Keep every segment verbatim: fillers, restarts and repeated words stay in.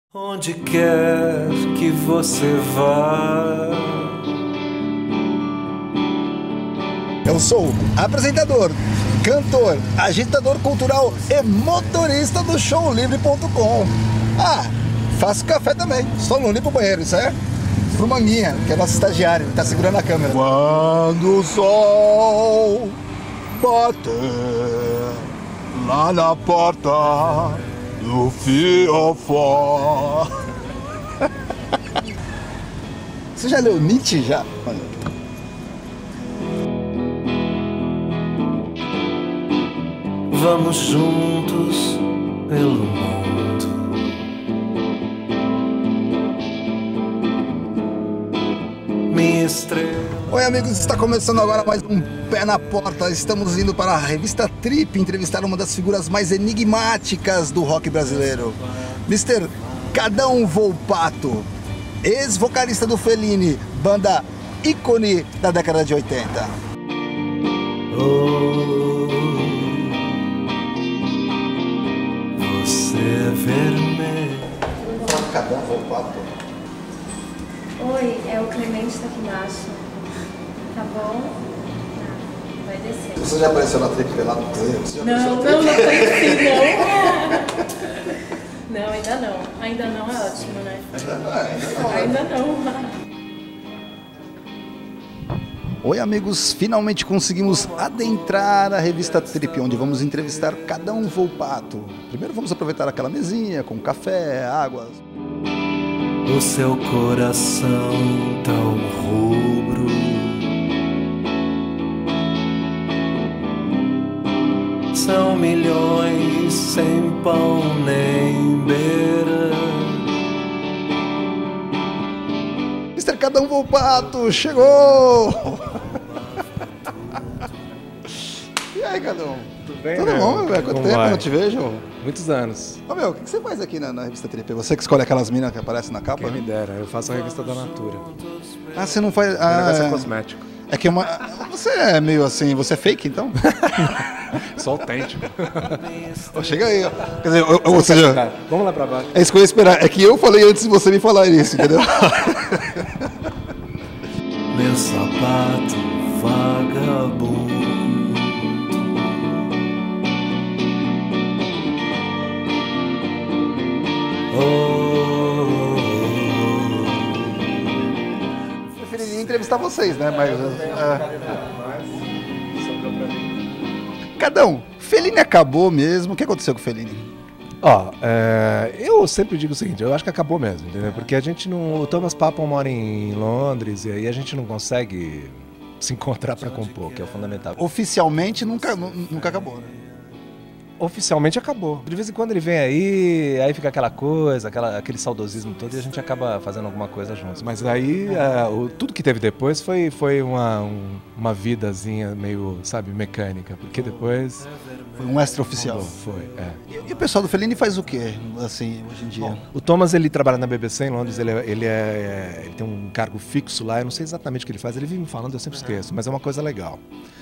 Onde quer que você vá. Eu sou apresentador, cantor, agitador cultural e motorista do show livre ponto com. Ah, faço café também, só não limpo o banheiro, isso é pro Manguinha, que é nosso estagiário, tá segurando a câmera. Quando o sol bater lá na porta do fiofó. Você já leu Nietzsche já? Vamos juntos pelo mundo. Minha estrela. Oi amigos, está começando agora mais um Pé na Porta. Estamos indo para a revista Trip entrevistar uma das figuras mais enigmáticas do rock brasileiro, mister Cadão Volpato, ex-vocalista do Fellini, banda ícone da década de oitenta. Oh, você é vermelho. Cadão Volpato. Oi, é o Clemente Taquinacho. Tá bom? Tá, vai descer. Você já apareceu na Trip pelado? Não, não, não apareci, não. Não, ainda não. Ainda não é ótimo, né? Ainda não, ainda não. Ainda não. Oi amigos, finalmente conseguimos adentrar a revista Trip, onde vamos entrevistar Cadão Volpato. Primeiro vamos aproveitar aquela mesinha com café, água. O seu coração tão rubro, são milhões sem pão nem beira. mister Cadão Volpato, chegou! E aí, Cadão? Tudo bem, Tudo meu? bom, meu velho? Quanto Como tempo vai? eu não te vejo? Muitos anos. Ô, meu, o que você faz aqui na, na revista Trip? Você que escolhe aquelas minas que aparecem na capa? Quem me dera, eu faço a revista da Natura. Ah, você não faz... O Ah, negócio é é... cosmético. é que uma... Você é meio assim, você é fake, então? Sou autêntico. Ô, chega aí, ó. Quer dizer, ou, ou seja... Tá, vamos lá pra baixo. É isso que eu ia esperar. É que eu falei antes de você me falar isso, entendeu? Meu sapato vagabundo. Oh, Eu preferiria entrevistar vocês, né? Mas... é. Cadão, Fellini acabou mesmo. O que aconteceu com o Fellini? Ó, é, eu sempre digo o seguinte, eu acho que acabou mesmo, entendeu? Porque a gente não... O Thomas Papon mora em Londres e aí a gente não consegue se encontrar pra compor, que é o fundamental. Oficialmente nunca, nu- nunca acabou, né? Oficialmente acabou. De vez em quando ele vem aí, aí fica aquela coisa, aquela, aquele saudosismo todo e a gente acaba fazendo alguma coisa juntos. Mas aí, é, o, tudo que teve depois foi, foi uma, um- uma vidazinha meio, sabe, mecânica. Porque depois... Foi um extra-oficial. Foi, é. E, e o pessoal do Fellini faz o quê, assim, hoje em dia? O Thomas, ele trabalha na B B C em Londres, ele, é, ele, é, ele tem um cargo fixo lá, eu não sei exatamente o que ele faz, ele vive me falando, eu sempre esqueço, mas é uma coisa legal.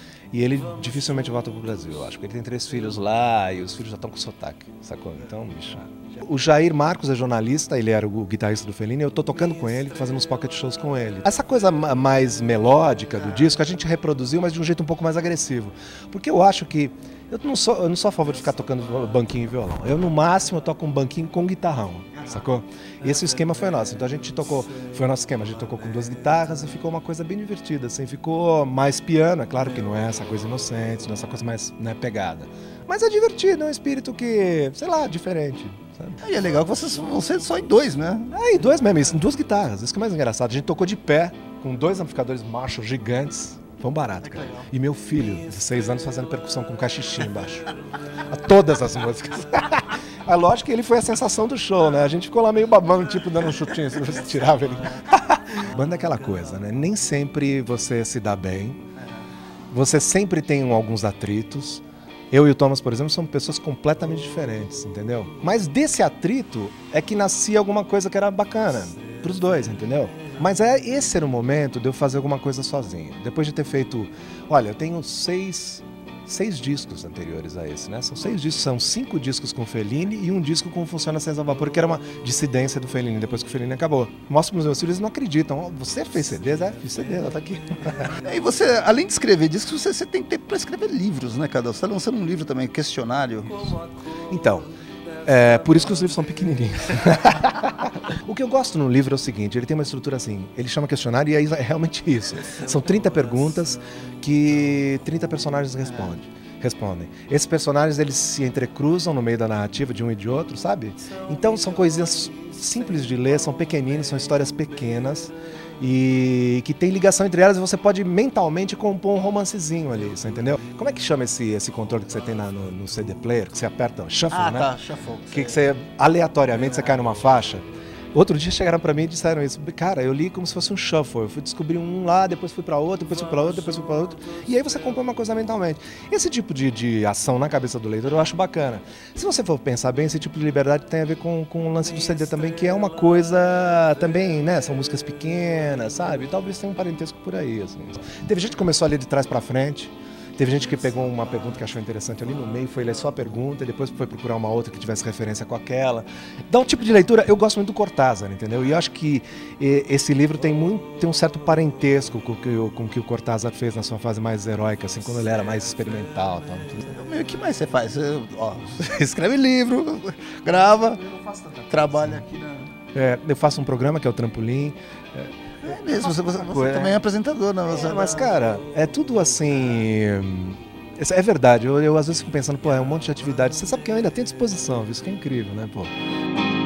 E ele dificilmente volta pro Brasil, eu acho que ele tem três filhos lá e os filhos já estão com sotaque, sacou? Então, bicho. O Jair Marcos é jornalista, ele era o guitarrista do Fellini, eu tô tocando com ele, fazendo uns pocket shows com ele. Essa coisa ma- mais melódica do disco a gente reproduziu, mas de um jeito um pouco mais agressivo. Porque eu acho que eu não sou, eu não sou a favor de ficar tocando banquinho e violão. Eu, no máximo, eu toco um banquinho com guitarrão, sacou? E esse esquema foi nosso. Então a gente tocou, foi o nosso esquema, a gente tocou com duas guitarras e ficou uma coisa bem divertida, assim. Ficou mais piano, é claro que não é essa coisa inocente, não é essa coisa mais, né, pegada. Mas é divertido, é um espírito que, sei lá, diferente, sabe? E é legal que vocês vão ser só em dois, né? Aí, dois mesmo, isso, duas guitarras, isso que é mais engraçado. A gente tocou de pé, com dois amplificadores Marshall gigantes. Foi um barato, cara. E meu filho, de seis anos, fazendo percussão com cachixi embaixo. A todas as músicas. A lógico que ele foi a sensação do show, né? A gente ficou lá meio babando, tipo, dando um chutinho, se você tirava ele. Banda é aquela coisa, né? Nem sempre você se dá bem. Você sempre tem alguns atritos. Eu e o Thomas, por exemplo, somos pessoas completamente diferentes, entendeu? Mas desse atrito é que nascia alguma coisa que era bacana pros dois, entendeu? Mas é, esse era o momento de eu fazer alguma coisa sozinho. Depois de ter feito... Olha, eu tenho seis, seis discos anteriores a esse, né? São seis discos, são cinco discos com o Fellini e um disco com Funciona Sem Vapor, que era uma dissidência do Fellini, depois que o Fellini acabou. Mostro para os meus filhos, eles não acreditam. Oh, você fez C Ds? É, fiz C D, ela tá aqui. E você, além de escrever discos, você, você tem tempo para escrever livros, né, Cadel? Você está lançando um livro também, Questionário. Então, é por isso que os livros são pequenininhos. O que eu gosto no livro é o seguinte, ele tem uma estrutura assim, ele chama questionário e é realmente isso. São trinta perguntas que trinta personagens respondem. respondem. Esses personagens, eles se entrecruzam no meio da narrativa de um e de outro, sabe? Então são coisinhas simples de ler, são pequeninas, são histórias pequenas e que tem ligação entre elas e você pode mentalmente compor um romancezinho ali, você entendeu? Como é que chama esse, esse controle que você tem na, no, no C D player, que você aperta, shuffle, ah, né? Ah, tá, shuffle. Que, que você, aleatoriamente, você cai numa faixa. Outro dia chegaram pra mim e disseram isso. Cara, eu li como se fosse um shuffle. Eu fui descobrir um lá, depois fui pra outro, depois fui pra outro, depois fui pra outro. E aí você compõe uma coisa mentalmente. Esse tipo de, de ação na cabeça do leitor eu acho bacana. Se você for pensar bem, esse tipo de liberdade tem a ver com, com o lance do C D também, que é uma coisa também, né? São músicas pequenas, sabe? E talvez tenha um parentesco por aí, assim. Teve gente que começou a ler de trás pra frente. Teve gente que pegou uma pergunta que achou interessante ali no meio, foi ler só a pergunta, e depois foi procurar uma outra que tivesse referência com aquela. Dá um tipo de leitura, eu gosto muito do Cortázar, entendeu? E eu acho que esse livro tem, muito, tem um certo parentesco com o, que o, com o que o Cortázar fez na sua fase mais heróica, assim, quando ele era mais experimental. Tal. O que mais você faz? Você, ó, você escreve livro, grava, trabalha aqui na... É, eu faço um programa que é o Trampolim. É, É mesmo, você, você, você também é apresentador, né? Você... É, mas, cara, é tudo assim... É verdade, eu, eu às vezes fico pensando, pô, é um monte de atividade. Você sabe que eu ainda tenho disposição, isso que é incrível, né, pô?